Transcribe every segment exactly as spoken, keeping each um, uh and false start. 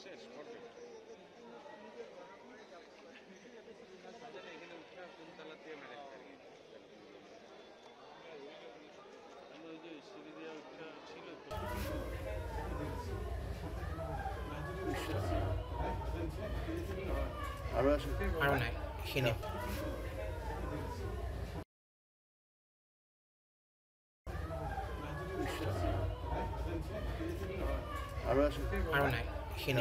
আৰু আছে আৰু নাই খিনি আৰু আছে আৰু নাই খিনি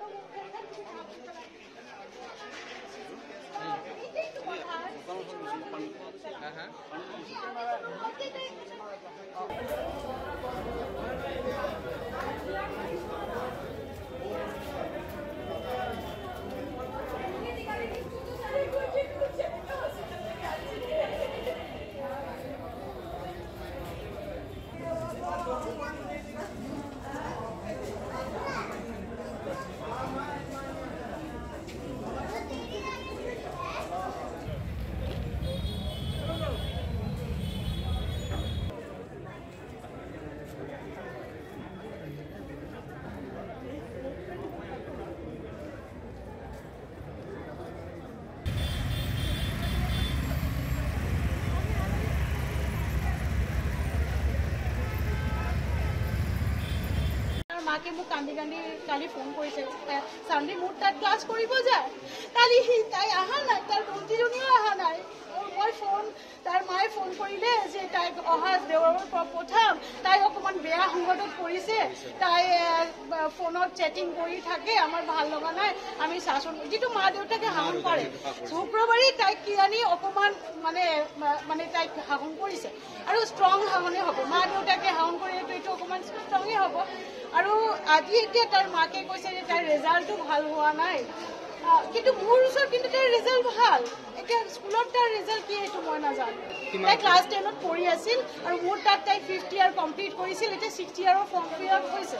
মাকে মোক কান্দি কান্দি কালি ফোন কৰিছে চান্দি মোৰ তাত ক্লাছ কৰিব যায় কালি তাই অহা নাই তাৰ ভণ্টিজনীও অহা নাই মই ফোন তাৰ মায়ে ফোন কৰিলে যে তাইক অহা দেওবাৰৰ পৰা পঠাম তাই অকণমান বেয়া সংকটত পৰিছে তাই ফোনত চেটিং কৰি থাকে আমাৰ ভাল লগা নাই আমি শাসন যিটো মা দেউতাকে শাসন কৰে শুক্ৰবাৰে তাইক কি আনি অকণমান মানে মানে তাইক শাসন কৰিছে আৰু ষ্ট্ৰং শাসনে হ'ব মা দেউতাকে শাসন কৰিলেতো এইটো অকণমান ষ্ট্ৰঙেই হ'ব আৰু আজি এতিয়া তাৰ মাকে কৈছে যে তাইৰ ৰিজাল্টটো ভাল হোৱা নাই কিন্তু মোৰ ওচৰত কিন্তু তাইৰ ৰিজাল্ট ভাল এতিয়া স্কুলত তাৰ ৰিজাল্ট কি এইটো মই নাজানো তাই ক্লাছ টেনত পঢ়ি আছিল আৰু মোৰ তাত তাই ফিফথ ইয়াৰ কমপ্লিট কৰিছিল এতিয়া ছিক্সথ ইয়াৰৰ ফৰ্ম ফিল আপ হৈছে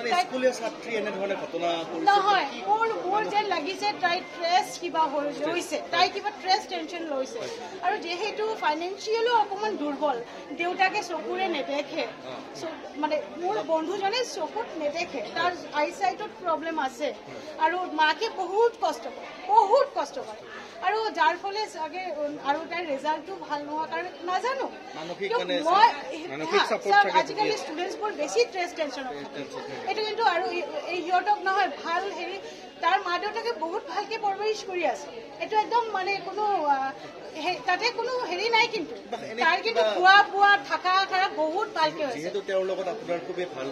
নহয় মোৰ মোৰ যেন লাগিছে তাই ট্ৰেছ কিবা লৈছে তাই কিবা ট্ৰেছ টেনশ্যন লৈছে আৰু যিহেতু ফাইনেন্সিয়েলো অকণমান দুৰ্বল দেউতাকে চকুৰে নেদেখে মানে মোৰ বন্ধুজনে চকুত নেদেখে তাৰ আই চাইটত প্ৰব্লেম আছে আৰু মাকে বহুত কষ্ট কৰে বহুত কষ্ট কৰে আৰু যাৰ ফলে চাগে আৰু তাইৰ ৰিজাল্টটো ভাল নোহোৱাৰ কাৰণে নাজানো আজিকালি ষ্টুডেণ্টছবোৰ বেছি ট্ৰেছ টেনশ্যনত থাকে এইটো কিন্তু আৰু এই সিহঁতক নহয় ভাল হেৰি তাৰ মা দেউতাকে বহুত ভালকে পৰৱৰিশ কৰি আছে এইটো একদম মানে কোনো তাতে কোনো হেৰি নাই কিন্তু তাৰ কিন্তু খোৱা বোৱা থকা খাৰা বহুত ভালকে হৈছে যেহেতু তেওঁৰ লগত আপোনাৰ খুবেই ভাল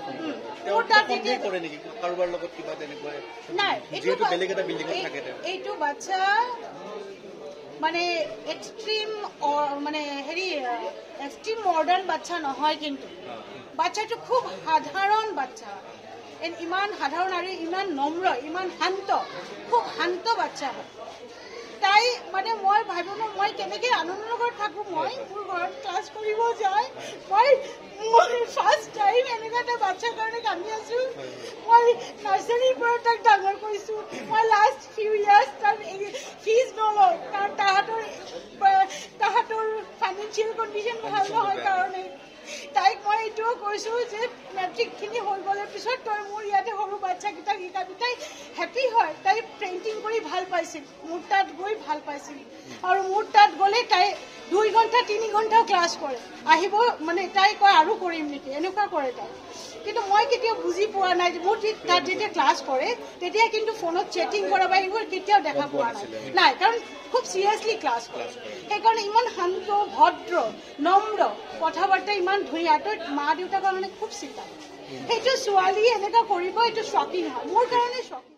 নাই এইটো বাচ্চা মানে এক্সট্ৰিম মানে হেৰি এক্সট্ৰিম মডাৰ্ণ বাচ্চা নহয় কিন্তু বাচ্চাটো খুব সাধাৰণ বাচ্চা ইমান সাধাৰণ আৰু ইমান নম্ৰ ইমান শান্ত খুব শান্ত বাচ্চা হয় তাই মানে মই ভাবোঁ মই কেনেকৈ আনন্দনগৰত থাকোঁ মই মোৰ ঘৰত ক্লাছ কৰিব যায় মই মই ফাৰ্ষ্ট টাইম এনেকুৱা এটা বাচ্চাৰ কাৰণে কান্দি আছোঁ মই নাৰ্চাৰীৰ পৰা তাক ডাঙৰ কৰিছোঁ মই লাষ্ট ফিউ ইয়াৰ্ছ তাৰ ফিজ নলওঁ কাৰণ তাহাঁতৰ তাহাঁতৰ ফাইনেন্সিয়েল কণ্ডিশ্যন ভাল নহয় কাৰণে তাইক মই এইটোও কৈছোঁ যে মেট্ৰিকখিনি হৈ গ'লে পিছত তই মোৰ ইয়াতে সৰু বাচ্চাকেইটাক শিকাবি তাই হেপী হয় তাই পেইণ্টিং কৰি ভাল পাইছিল মোৰ তাত গৈ ভাল পাইছিল আৰু মোৰ তাত গ'লে তাই দুই ঘণ্টা তিনি ঘণ্টাও ক্লাছ কৰে আহিব মানে তাই কয় আৰু কৰিম নেকি এনেকুৱা কৰে তাই কিন্তু মই কেতিয়াও বুজি পোৱা নাই মোৰ তাত যেতিয়া ক্লাছ কৰে তেতিয়া কিন্তু ফোনত চেটিং কৰা বা এইবোৰ কেতিয়াও দেখা পোৱা নাই নাই কাৰণ খুব চিৰিয়াছলি ক্লাছ কৰে সেইকাৰণে ইমান শান্ত ভদ্ৰ নম্ৰ কথা বাৰ্তা ইমান ধুনীয়া তই মা দেউতাৰ কাৰণে খুব চিন্তা সেইটো ছোৱালী এনেকুৱা কৰিব এইটো শ্বকিং হয় মোৰ কাৰণে শ্বকিং